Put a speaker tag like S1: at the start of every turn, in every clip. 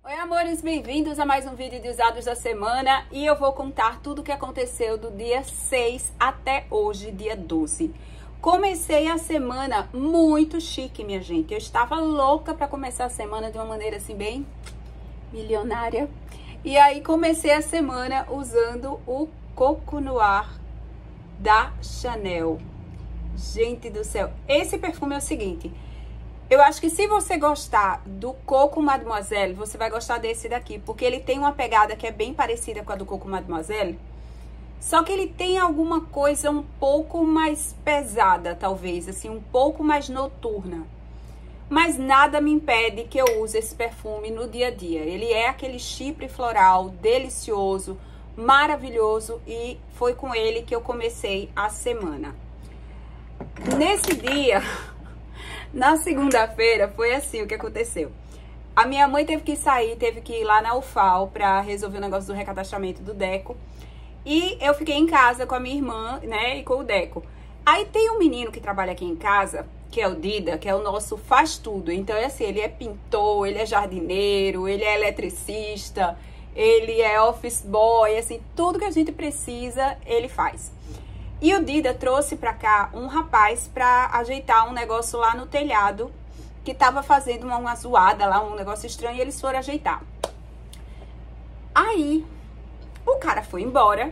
S1: Oi, amores, bem-vindos a mais um vídeo de usados da semana e eu vou contar tudo o que aconteceu do dia 6 até hoje, dia 12. Comecei a semana muito chique, minha gente. Eu estava louca para começar a semana de uma maneira assim bem milionária. E aí comecei a semana usando o Coco Noir da Chanel. Gente do céu, esse perfume é o seguinte... Eu acho que se você gostar do Coco Mademoiselle, você vai gostar desse daqui, porque ele tem uma pegada que é bem parecida com a do Coco Mademoiselle, só que ele tem alguma coisa um pouco mais pesada, talvez, assim, um pouco mais noturna. Mas nada me impede que eu use esse perfume no dia a dia. Ele é aquele chipre floral delicioso, maravilhoso, e foi com ele que eu comecei a semana. Nesse dia... Na segunda-feira, foi assim o que aconteceu. A minha mãe teve que sair, teve que ir lá na UFAL pra resolver o negócio do recadastramento do Deco. E eu fiquei em casa com a minha irmã, né, e com o Deco. Aí tem um menino que trabalha aqui em casa, que é o Dida, que é o nosso faz tudo. Então é assim, ele é pintor, ele é jardineiro, ele é eletricista, ele é office boy, assim, tudo que a gente precisa, ele faz. E o Dida trouxe pra cá um rapaz pra ajeitar um negócio lá no telhado, que tava fazendo uma zoada lá, um negócio estranho, e eles foram ajeitar. Aí, o cara foi embora,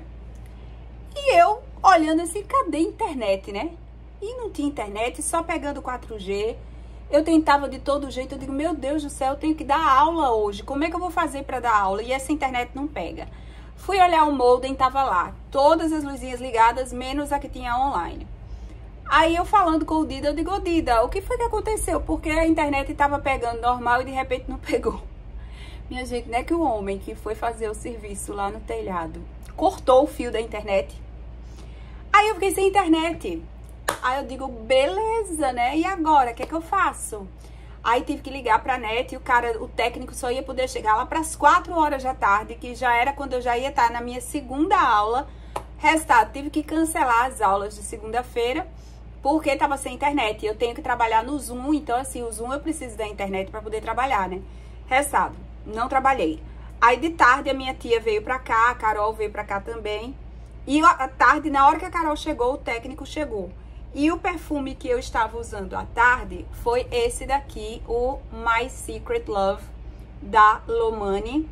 S1: e eu olhando assim, cadê a internet, né? E não tinha internet, só pegando 4G. Eu tentava de todo jeito, eu digo, meu Deus do céu, eu tenho que dar aula hoje, como é que eu vou fazer pra dar aula? E essa internet não pega. Fui olhar o modem, tava lá, todas as luzinhas ligadas, menos a que tinha online. Aí eu falando com o Dida, eu digo, ô Dida, o que foi que aconteceu? Porque a internet tava pegando normal e de repente não pegou. Minha gente, não é que o homem que foi fazer o serviço lá no telhado cortou o fio da internet? Aí eu fiquei sem internet. Aí eu digo, beleza, né? E agora, o que é que eu faço? Aí tive que ligar pra net e o técnico só ia poder chegar lá pras 4 horas da tarde, que já era quando eu já ia estar na minha segunda aula. Resultado, tive que cancelar as aulas de segunda-feira, porque tava sem internet. Eu tenho que trabalhar no Zoom, então assim, o Zoom eu preciso da internet pra poder trabalhar, né? Resultado, não trabalhei. Aí de tarde a minha tia veio pra cá, a Carol veio pra cá também. E à tarde, na hora que a Carol chegou, o técnico chegou. E o perfume que eu estava usando à tarde foi esse daqui, o My Secret Love, da Lomani.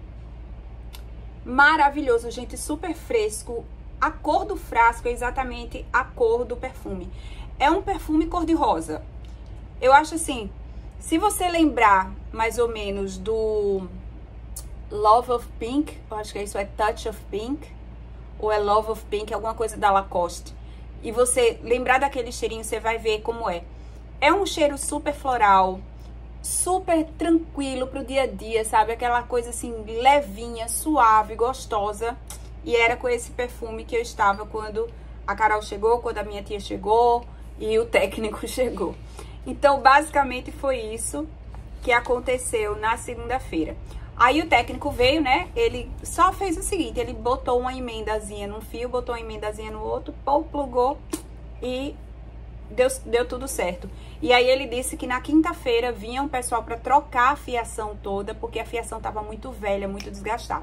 S1: Maravilhoso, gente, super fresco. A cor do frasco é exatamente a cor do perfume. É um perfume cor-de-rosa. Eu acho assim, se você lembrar mais ou menos do Love of Pink, eu acho que isso é Touch of Pink, ou é Love of Pink, alguma coisa da Lacoste. E você lembrar daquele cheirinho, você vai ver como é. É um cheiro super floral, super tranquilo pro dia a dia, sabe? Aquela coisa assim, levinha, suave, gostosa. E era com esse perfume que eu estava quando a Carol chegou, quando a minha tia chegou e o técnico chegou. Então, basicamente, foi isso que aconteceu na segunda-feira. Aí o técnico veio, né, ele só fez o seguinte, ele botou uma emendazinha num fio, botou uma emendazinha no outro, plugou e deu tudo certo. E aí ele disse que na quinta-feira vinha um pessoal para trocar a fiação toda, porque a fiação tava muito velha, muito desgastada.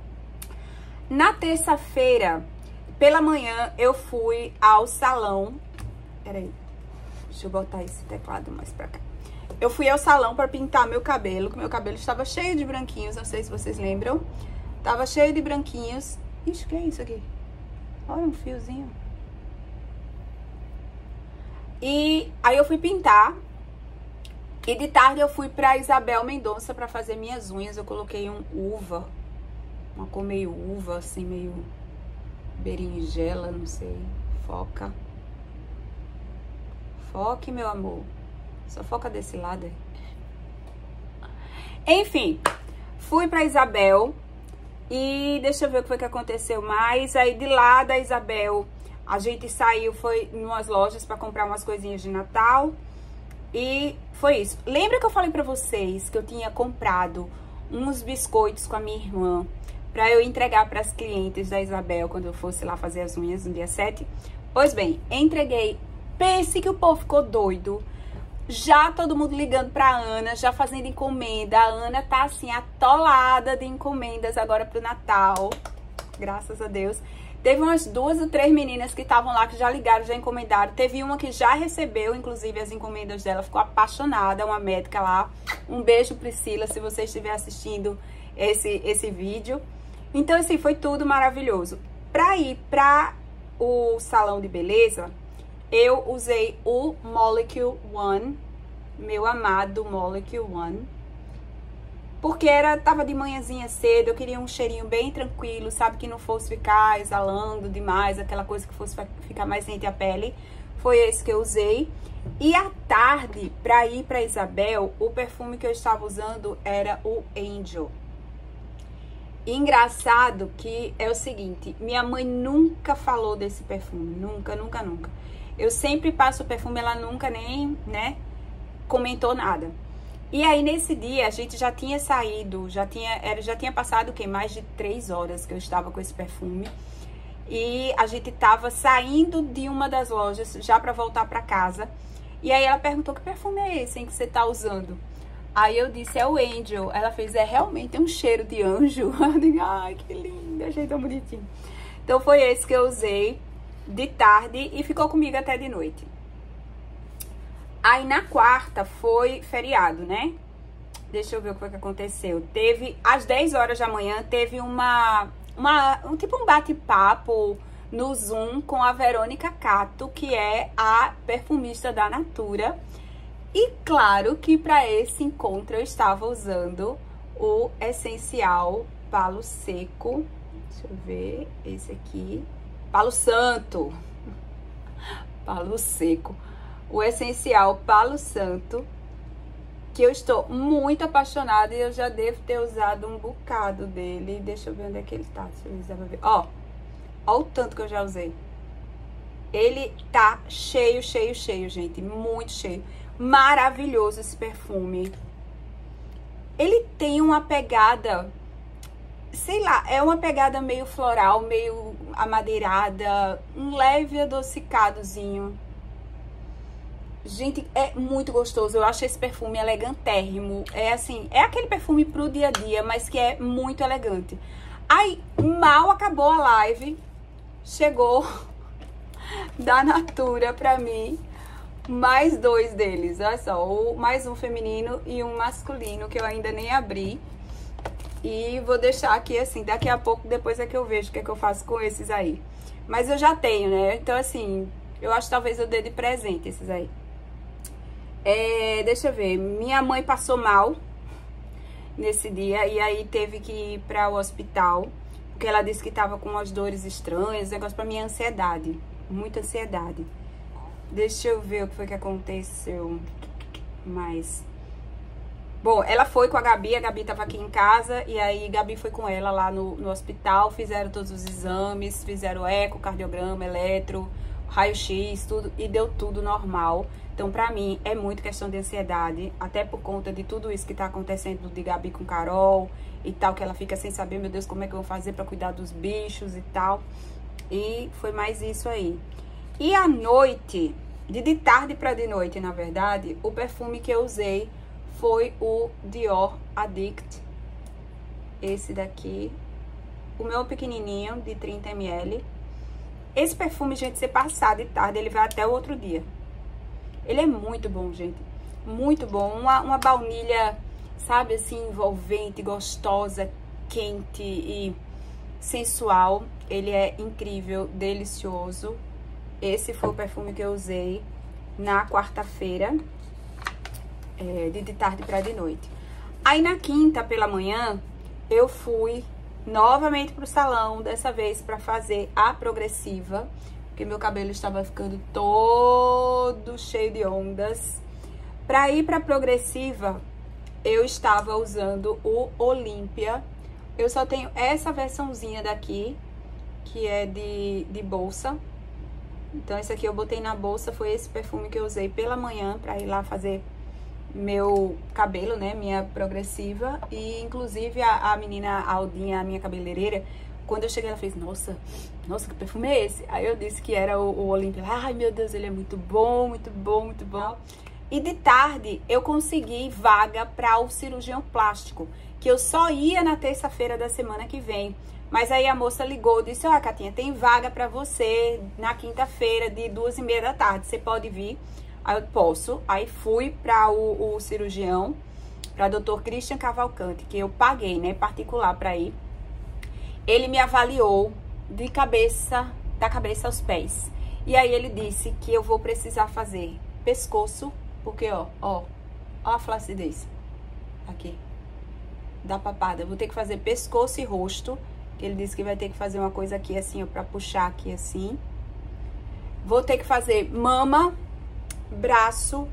S1: Na terça-feira, pela manhã, eu fui ao salão, peraí, deixa eu botar esse teclado mais pra cá. Eu fui ao salão para pintar meu cabelo, que meu cabelo estava cheio de branquinhos, não sei se vocês lembram. Tava cheio de branquinhos. Ixi, o que é isso aqui? Olha um fiozinho. E aí eu fui pintar. E de tarde eu fui pra Isabel Mendonça para fazer minhas unhas. Eu coloquei uma cor meio uva, assim, meio berinjela, não sei. Foca. Foque, meu amor. Só foca desse lado aí. Enfim, fui pra Isabel e deixa eu ver o que foi que aconteceu mais. Aí de lá da Isabel, a gente saiu, foi em umas lojas pra comprar umas coisinhas de Natal. E foi isso. Lembra que eu falei pra vocês que eu tinha comprado uns biscoitos com a minha irmã pra eu entregar pras clientes da Isabel quando eu fosse lá fazer as unhas no dia 7? Pois bem, entreguei. Pense que o povo ficou doido. Já todo mundo ligando pra Ana, já fazendo encomenda. A Ana tá assim, atolada de encomendas agora pro Natal. Graças a Deus. Teve umas 2 ou 3 meninas que estavam lá, que já ligaram, já encomendaram. Teve uma que já recebeu, inclusive, as encomendas dela. Ficou apaixonada, uma médica lá. Um beijo, Priscila, se você estiver assistindo esse vídeo. Então, assim, foi tudo maravilhoso. Pra ir pra o salão de beleza, eu usei o Molecule One, meu amado Molecule One. Porque tava de manhãzinha cedo, eu queria um cheirinho bem tranquilo, sabe? Que não fosse ficar exalando demais, aquela coisa que fosse ficar mais rente à pele. Foi esse que eu usei. E à tarde, pra ir pra Isabel, o perfume que eu estava usando era o Angel. E engraçado que é o seguinte, minha mãe nunca falou desse perfume, nunca, nunca, nunca. Eu sempre passo o perfume, ela nunca nem, né, comentou nada. E aí, nesse dia, a gente já tinha saído, já tinha passado, o quê? Mais de 3 horas que eu estava com esse perfume. E a gente tava saindo de uma das lojas, já pra voltar pra casa. E aí, ela perguntou, que perfume é esse, hein, que você tá usando? Aí eu disse, é o Angel. Ela fez, realmente um cheiro de anjo. Eu digo, ai, que lindo, achei tão bonitinho. Então, foi esse que eu usei de tarde e ficou comigo até de noite. Aí na quarta foi feriado, né? Deixa eu ver o que foi que aconteceu. Teve, às 10 horas da manhã, teve um bate-papo no Zoom com a Verônica Cato, que é a perfumista da Natura. E claro que para esse encontro eu estava usando o essencial Palo Seco. Deixa eu ver, esse aqui. Palo Santo. Palo Seco. O essencial Palo Santo, que eu estou muito apaixonada e eu já devo ter usado um bocado dele. Deixa eu ver onde é que ele tá, se eu quiser ver. Ó o tanto que eu já usei. Ele tá cheio, cheio, cheio, gente, muito cheio. Maravilhoso esse perfume. Ele tem uma pegada, sei lá, é uma pegada meio floral, meio amadeirada, um leve adocicadozinho. Gente, é muito gostoso. Eu acho esse perfume elegantérrimo. É assim, é aquele perfume pro dia a dia, mas que é muito elegante. Aí, mal acabou a live, chegou da Natura pra mim mais 2 deles. Olha só, mais um feminino e um masculino, que eu ainda nem abri. E vou deixar aqui assim, daqui a pouco, depois é que eu vejo o que é que eu faço com esses aí. Mas eu já tenho, né? Então, assim, eu acho que talvez eu dê de presente esses aí. Deixa eu ver, minha mãe passou mal nesse dia e aí teve que ir para o hospital, porque ela disse que tava com umas dores estranhas, negócio pra minha ansiedade, muita ansiedade. Deixa eu ver o que foi que aconteceu mais. Bom, ela foi com a Gabi tava aqui em casa e aí Gabi foi com ela lá no hospital, fizeram todos os exames, fizeram eco, cardiograma, eletro, raio-x, tudo, e deu tudo normal. Então, pra mim, é muito questão de ansiedade, até por conta de tudo isso que tá acontecendo de Gabi com Carol e tal, que ela fica sem saber, meu Deus, como é que eu vou fazer pra cuidar dos bichos e tal. E foi mais isso aí. E à noite, de tarde pra de noite, na verdade, o perfume que eu usei foi o Dior Addict. Esse daqui, o meu pequenininho, de 30 ml. Esse perfume, gente, se passar de tarde, ele vai até o outro dia. Ele é muito bom, gente. Muito bom. Uma baunilha, sabe, assim, envolvente, gostosa, quente e sensual. Ele é incrível, delicioso. Esse foi o perfume que eu usei na quarta-feira, de tarde para de noite. Aí na quinta pela manhã, eu fui novamente pro salão, dessa vez para fazer a progressiva, porque meu cabelo estava ficando todo cheio de ondas. Para ir para progressiva, eu estava usando o Olympia. Eu só tenho essa versãozinha daqui, que é de bolsa. Então, esse aqui eu botei na bolsa, foi esse perfume que eu usei pela manhã para ir lá fazer meu cabelo, né, minha progressiva. E, inclusive, a menina Aldinha, a minha cabeleireira, quando eu cheguei, ela fez, nossa, que perfume é esse? Aí eu disse que era o Olympia. Ai, meu Deus, ele é muito bom, muito bom, muito bom. E de tarde eu consegui vaga para o cirurgião plástico, que eu só ia na terça-feira da semana que vem. Mas aí a moça ligou e disse, ó, Catinha, tem vaga para você na quinta-feira de 2h30 da tarde, você pode vir? Aí eu posso. Aí fui para o cirurgião, para Dr. Christian Cavalcante, que eu paguei, né, particular para ir. Ele me avaliou da cabeça aos pés. E aí ele disse que eu vou precisar fazer pescoço, porque ó a flacidez aqui da papada. Eu vou ter que fazer pescoço e rosto, que ele disse que vai ter que fazer uma coisa aqui assim, ó, pra puxar aqui assim. Vou ter que fazer mama, braço,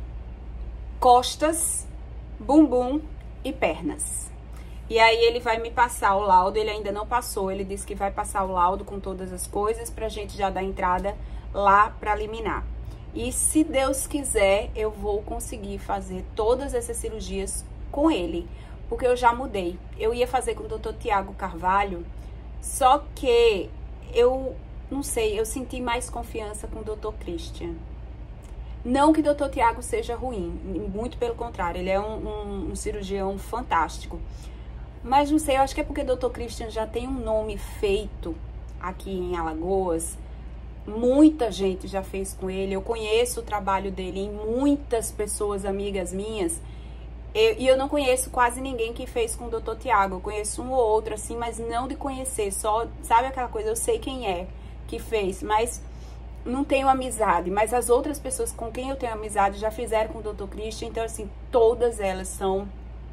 S1: costas, bumbum e pernas. E aí ele vai me passar o laudo, ele ainda não passou, ele disse que vai passar o laudo com todas as coisas pra gente já dar entrada lá pra liminar. E se Deus quiser, eu vou conseguir fazer todas essas cirurgias com ele, porque eu já mudei. Eu ia fazer com o Dr. Tiago Carvalho, só que eu não sei, eu senti mais confiança com o Dr. Christian. Não que o Dr. Tiago seja ruim, muito pelo contrário, ele é um cirurgião fantástico. Mas não sei, eu acho que é porque o Dr. Christian já tem um nome feito aqui em Alagoas. Muita gente já fez com ele, eu conheço o trabalho dele em muitas pessoas, amigas minhas. E eu não conheço quase ninguém que fez com o Dr. Tiago. Eu conheço um ou outro, assim, mas não de conhecer. Só, sabe aquela coisa, eu sei quem é que fez, mas não tenho amizade. Mas as outras pessoas com quem eu tenho amizade já fizeram com o Dr. Christian. Então, assim, todas elas são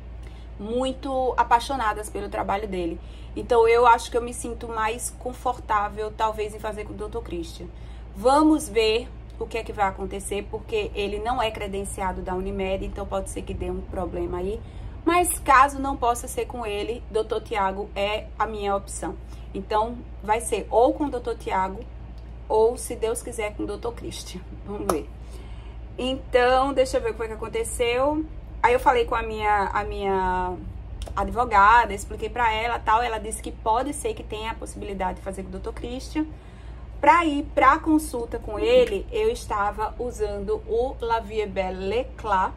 S1: muito apaixonadas pelo trabalho dele. Então, eu acho que eu me sinto mais confortável, talvez, em fazer com o Dr. Christian. Vamos ver o que é que vai acontecer, porque ele não é credenciado da Unimed, então pode ser que dê um problema aí. Mas caso não possa ser com ele, Dr. Tiago é a minha opção. Então, vai ser ou com o Dr. Tiago, ou, se Deus quiser, com o Dr. Christian. Vamos ver. Então, deixa eu ver o que foi que aconteceu. Aí eu falei com a minha advogada, expliquei pra ela tal. Ela disse que pode ser que tenha a possibilidade de fazer com o Dr. Christian. Pra ir pra consulta com ele, eu estava usando o La Vie Belle L'Éclat.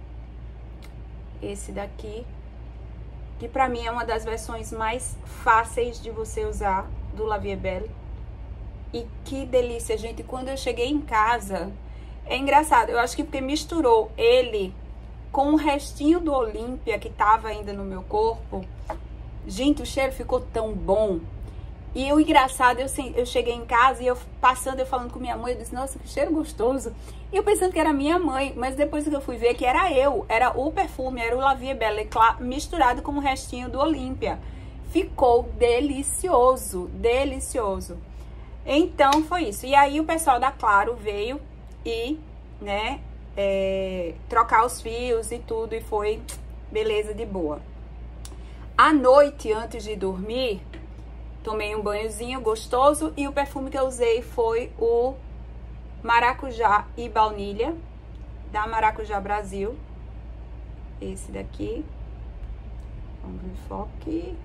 S1: Esse daqui, que pra mim é uma das versões mais fáceis de você usar do La Vie Belle. E que delícia, gente. Quando eu cheguei em casa, é engraçado, eu acho que porque misturou ele com o restinho do Olímpia que tava ainda no meu corpo. Gente, o cheiro ficou tão bom. E o engraçado, eu cheguei em casa e eu falando com minha mãe, eu disse, nossa, que cheiro gostoso. E eu pensando que era minha mãe, mas depois que eu fui ver que era era o perfume, era o La Vie Belle L'Éclat misturado com o restinho do Olímpia. Ficou delicioso, delicioso. Então, foi isso. E aí, o pessoal da Claro veio e, né, trocar os fios e tudo, e foi beleza, de boa. À noite, antes de dormir, tomei um banhozinho gostoso e o perfume que eu usei foi o Maracujá e Baunilha, da Maracujá Brasil. Esse daqui. Vamos ver, foque.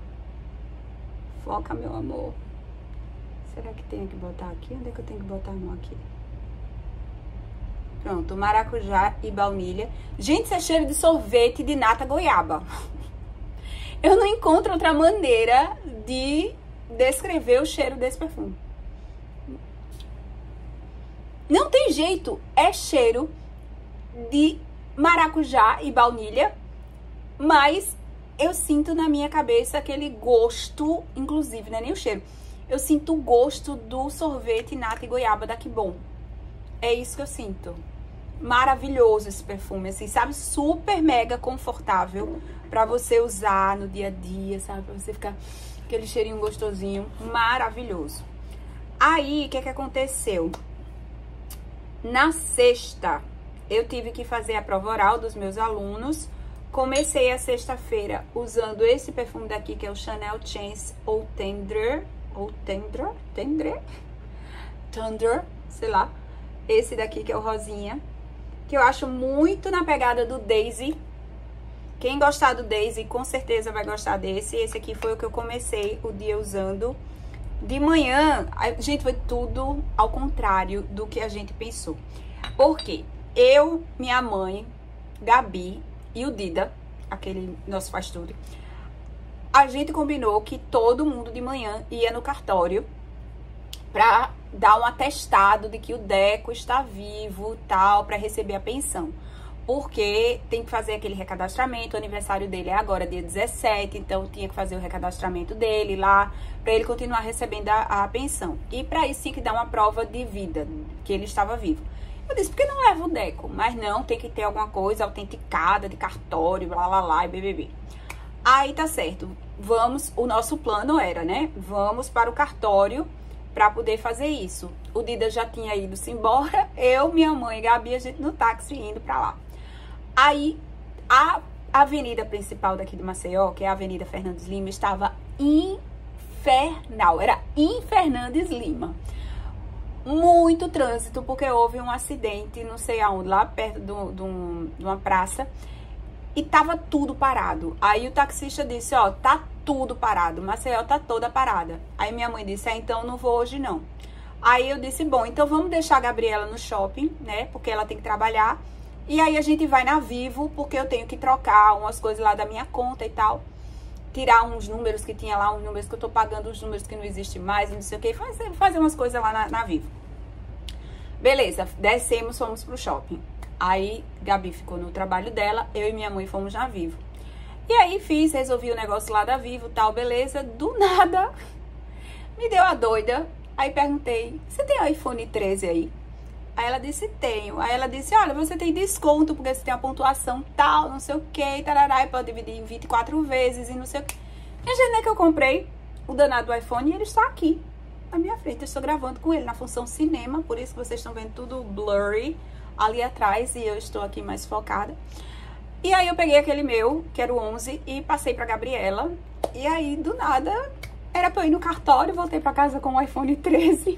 S1: Foca, meu amor. Será que tem que botar aqui? Onde é que eu tenho que botar? Não, aqui. Pronto, Maracujá e Baunilha. Gente, isso é cheiro de sorvete de nata goiaba. Eu não encontro outra maneira de descrever o cheiro desse perfume. Não tem jeito, é cheiro de maracujá e baunilha, mas eu sinto na minha cabeça aquele gosto, inclusive, não é nem o cheiro, eu sinto o gosto do sorvete nata e goiaba da Que Bom. É isso que eu sinto. Maravilhoso esse perfume, assim, sabe? Super mega confortável pra você usar no dia a dia, sabe? Pra você ficar aquele cheirinho gostosinho, maravilhoso. Aí, o que aconteceu? Na sexta, eu tive que fazer a prova oral dos meus alunos. Comecei a sexta-feira usando esse perfume daqui, que é o Chanel Chance ou Tendre, sei lá. Esse daqui, que é o rosinha, que eu acho muito na pegada do Daisy. Quem gostar do Daisy, com certeza vai gostar desse. Esse aqui foi o que eu comecei o dia usando. De manhã, gente, foi tudo ao contrário do que a gente pensou. Por quê? eu, minha mãe, Gabi e o Dida, aquele nosso faz tudo, a gente combinou que todo mundo de manhã ia no cartório pra dar um atestado de que o Deco está vivo, tal, pra receber a pensão. Porque tem que fazer aquele recadastramento, o aniversário dele é agora dia 17, então tinha que fazer o recadastramento dele lá, pra ele continuar recebendo a pensão. E pra isso tinha que dar uma prova de vida, que ele estava vivo. Eu disse, por que não leva o Deco? Mas não, tem que ter alguma coisa autenticada de cartório, blá, blá, blá, e BBB. Aí tá certo, vamos, o nosso plano era, né, vamos para o cartório pra poder fazer isso. O Dida já tinha ido-se embora, eu, minha mãe e Gabi, a gente no táxi indo pra lá. Aí, a avenida principal daqui de Maceió, que é a Avenida Fernandes Lima, estava infernal, era em Fernandes Lima. Muito trânsito, porque houve um acidente, não sei aonde, lá perto de uma praça, e tava tudo parado. Aí o taxista disse, ó, tá tudo parado, Maceió tá toda parada. Aí minha mãe disse, então não vou hoje não. Aí eu disse, bom, então vamos deixar a Gabriela no shopping, né, porque ela tem que trabalhar. E aí a gente vai na Vivo, porque eu tenho que trocar umas coisas lá da minha conta e tal. Tirar uns números que tinha lá, uns números que eu tô pagando, uns números que não existem mais, não sei o que. Fazer umas coisas lá na Vivo. Beleza, descemos, fomos pro shopping. Aí, Gabi ficou no trabalho dela, eu e minha mãe fomos na Vivo. E aí, resolvi o negócio lá da Vivo, tal, beleza. Do nada, me deu a doida. Aí perguntei, você tem iPhone 13 aí? Aí ela disse, tenho. Aí ela disse, olha, você tem desconto, porque você tem a pontuação tal, não sei o que, tarará, e pode dividir em 24 vezes e não sei o que. E a gente, né, que eu comprei o danado do iPhone e ele está aqui, na minha frente. Eu estou gravando com ele na função cinema, por isso que vocês estão vendo tudo blurry ali atrás e eu estou aqui mais focada. E aí eu peguei aquele meu, que era o 11, e passei pra Gabriela. E aí, do nada, era pra eu ir no cartório, voltei pra casa com o iPhone 13.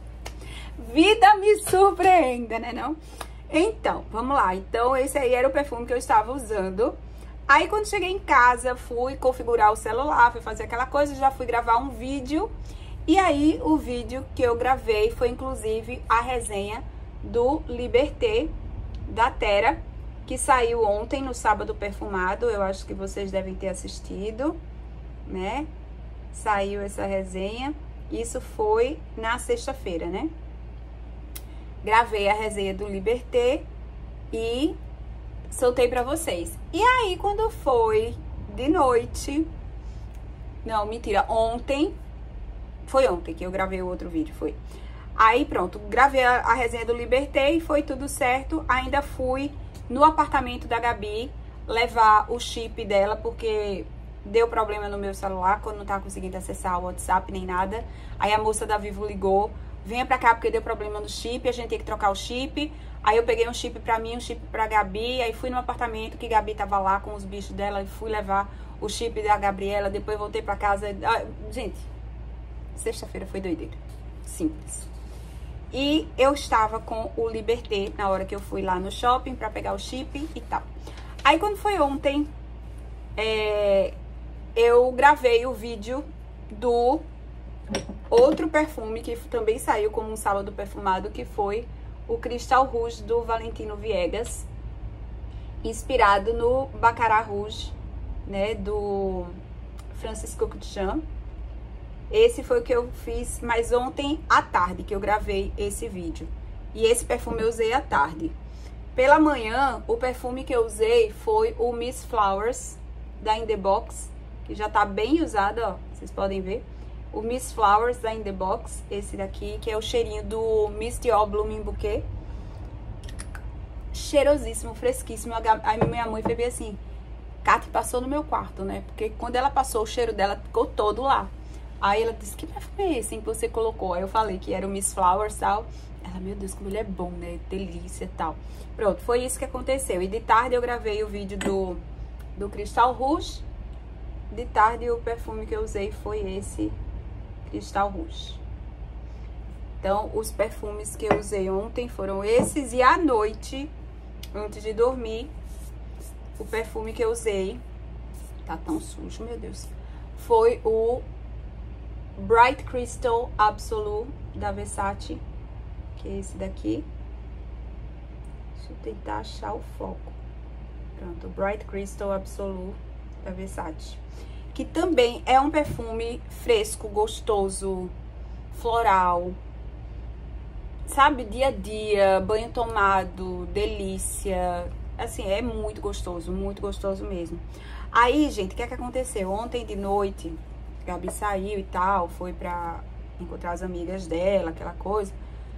S1: Vida me surpreenda, né não? Então, vamos lá. Então, esse aí era o perfume que eu estava usando. Aí, quando cheguei em casa, fui configurar o celular, fui fazer aquela coisa, já fui gravar um vídeo. E aí, o vídeo que eu gravei foi, inclusive, a resenha do Liberté, da Terra, que saiu ontem, no Sábado Perfumado. Eu acho que vocês devem ter assistido, né? Saiu essa resenha. Isso foi na sexta-feira, né? Gravei a resenha do Liberté e soltei pra vocês. E aí, quando foi de noite... Não, mentira, ontem... Foi ontem que eu gravei o outro vídeo, foi. Aí, pronto, gravei a resenha do Liberté e foi tudo certo. Ainda fui no apartamento da Gabi levar o chip dela, porque deu problema no meu celular, quando não tava conseguindo acessar o WhatsApp nem nada. Aí a moça da Vivo ligou, venha pra cá porque deu problema no chip, a gente tem que trocar o chip. Aí eu peguei um chip pra mim, um chip pra Gabi, aí fui no apartamento que Gabi tava lá com os bichos dela e fui levar o chip da Gabriela, depois voltei pra casa. Gente, sexta-feira foi doideira, simples. E eu estava com o Liberté na hora que eu fui lá no shopping pra pegar o chip e tal. Aí quando foi ontem, eu gravei o vídeo do outro perfume que também saiu como um Sábado Perfumado, que foi o Cristal Rouge do Valentino Viegas, inspirado no Baccarat Rouge, né, do Francis Kurkdjian. Esse foi o que eu fiz, mas ontem à tarde que eu gravei esse vídeo. E esse perfume eu usei à tarde. Pela manhã, o perfume que eu usei foi o Miss Flowers, da In The Box, que já tá bem usado, ó, vocês podem ver. O Miss Flowers da In The Box, esse daqui, que é o cheirinho do Misty All Blooming Bouquet. Cheirosíssimo, fresquíssimo. A minha mãe foi bem assim, Kati passou no meu quarto, né? Porque quando ela passou, o cheiro dela ficou todo lá. Aí ela disse, que perfume é esse que você colocou? Aí eu falei que era o Miss Flowers e tal. Ela, meu Deus, como ele é bom, né? Delícia e tal. Pronto, foi isso que aconteceu. E de tarde eu gravei o vídeo do Cristal Rouge. De tarde o perfume que eu usei foi esse Cristal Rouge. Então, os perfumes que eu usei ontem foram esses. E à noite, antes de dormir, o perfume que eu usei... Tá tão sujo, meu Deus. Foi o Bright Crystal Absolute da Versace, que é esse daqui. Deixa eu tentar achar o foco. Pronto, Bright Crystal Absolute da Versace. Que também é um perfume fresco, gostoso, floral. Sabe, dia a dia, banho tomado, delícia. Assim, é muito gostoso mesmo. Aí, gente, o que é que aconteceu? Ontem de noite, a Gabi saiu e tal, foi pra encontrar as amigas dela, aquela coisa.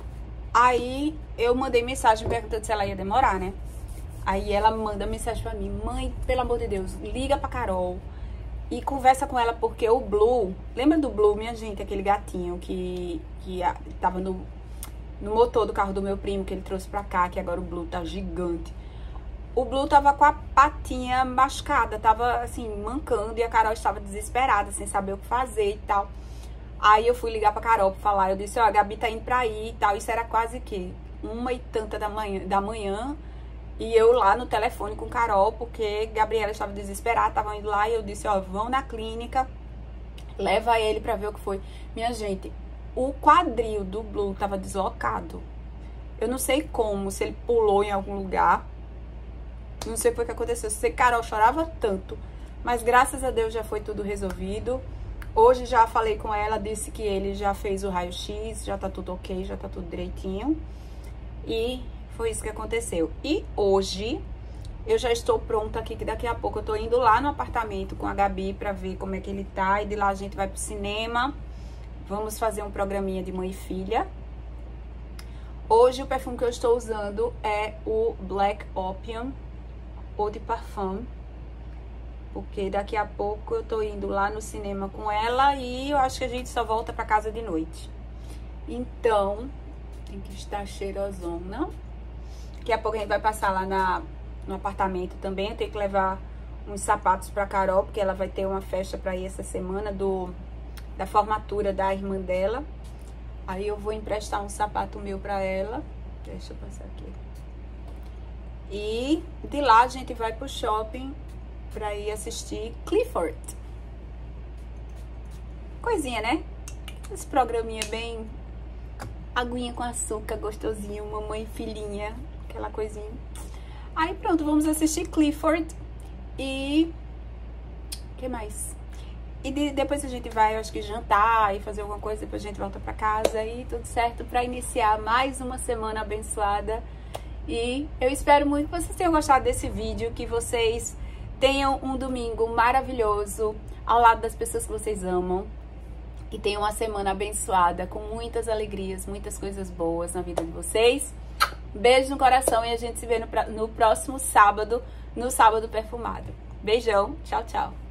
S1: Aí, eu mandei mensagem perguntando se ela ia demorar, né? Aí ela manda mensagem pra mim: mãe, pelo amor de Deus, liga pra Carol e conversa com ela, porque o Blue... Lembra do Blue, minha gente? Aquele gatinho que tava no motor do carro do meu primo, que ele trouxe pra cá, que agora o Blue tá gigante. O Blue tava com a patinha machucada, tava assim, mancando, e a Carol estava desesperada, sem saber o que fazer e tal. Aí eu fui ligar pra Carol pra falar, eu disse: ó, a Gabi tá indo pra aí e tal. Isso era quase que 1h da manhã. E eu lá no telefone com Carol, porque Gabriela estava desesperada, estavam indo lá, e eu disse: ó, vão na clínica, leva ele pra ver o que foi. Minha gente, o quadril do Blue tava deslocado. Eu não sei como, se ele pulou em algum lugar. Não sei o que aconteceu. Sei que Carol chorava tanto, mas graças a Deus já foi tudo resolvido. Hoje já falei com ela, disse que ele já fez o raio-x, já tá tudo ok, já tá tudo direitinho. E foi isso que aconteceu. E hoje eu já estou pronta aqui, que daqui a pouco eu tô indo lá no apartamento com a Gabi pra ver como é que ele tá. E de lá a gente vai pro cinema. Vamos fazer um programinha de mãe e filha. Hoje o perfume que eu estou usando é o Black Opium Eau de Parfum, porque daqui a pouco eu tô indo lá no cinema com ela e eu acho que a gente só volta pra casa de noite. Então, tem que estar cheirosona. Daqui a pouco a gente vai passar lá no apartamento também. Eu tenho que levar uns sapatos pra Carol, porque ela vai ter uma festa pra ir essa semana da formatura da irmã dela. Aí eu vou emprestar um sapato meu pra ela. Deixa eu passar aqui. E de lá a gente vai pro shopping pra ir assistir Clifford. Coisinha, né? Esse programinha bem aguinha com açúcar, gostosinho, mamãe e filhinha, aquela coisinha. Aí pronto, vamos assistir Clifford e... o que mais? E depois a gente vai, eu acho que jantar e fazer alguma coisa, depois a gente volta pra casa e tudo certo pra iniciar mais uma semana abençoada. E eu espero muito que vocês tenham gostado desse vídeo, que vocês tenham um domingo maravilhoso ao lado das pessoas que vocês amam. E tenham uma semana abençoada, com muitas alegrias, muitas coisas boas na vida de vocês. Beijo no coração e a gente se vê no próximo sábado, no Sábado Perfumado. Beijão, tchau, tchau.